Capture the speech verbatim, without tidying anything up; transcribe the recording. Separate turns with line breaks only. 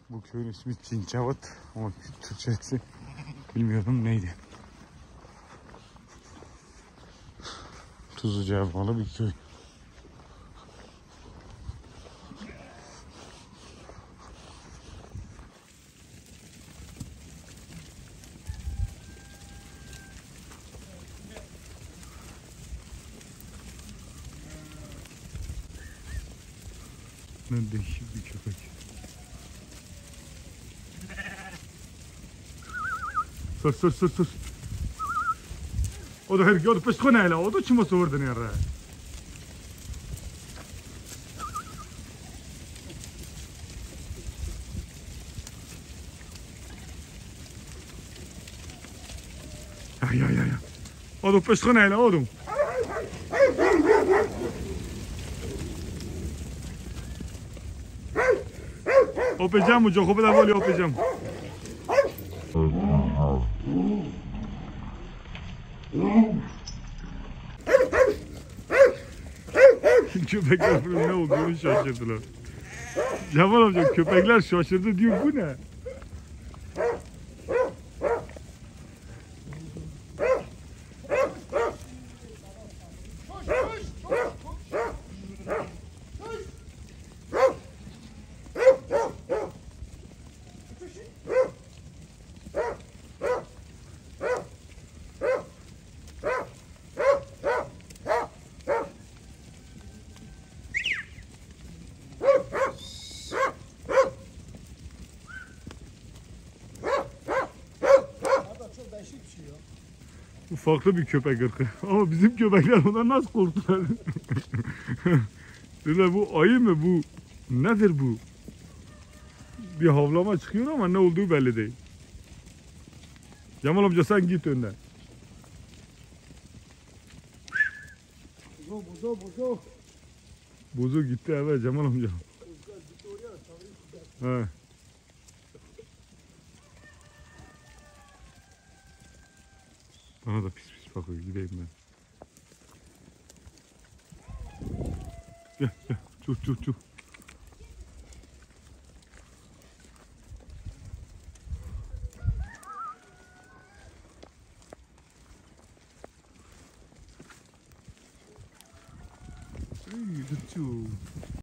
Bu köyün ismi Cinçavat ama Türkçesi bilmiyorum neydi. Tuzlucağa bağlı bir köy. Ne değişik bir köpek. Sus sus sus sus. O da her gün pes kona hele. O da çimo sordu ne ara. Ay ay ay. O da pes kona hele o da. Opecam o jogo da voli opecam. Köpekler ne olduğunu şaşırdılar. Cemal amca köpekler şaşırdı diyor bu ne? Bu farklı bir köpek ırkı. Ama bizim köpekler ondan nasıl korktular? Dediler bu ayı mı bu? Nedir bu? Bir havlama çıkıyor ama ne olduğu belli değil. Cemal amca sen git önden.
Buzo buzo buzo.
Buzu gitti evet Cemal amca. He. Bana da pis pis bakıyor gideyim ben. Gel gel çuf çuf çuf. Hey, lucu.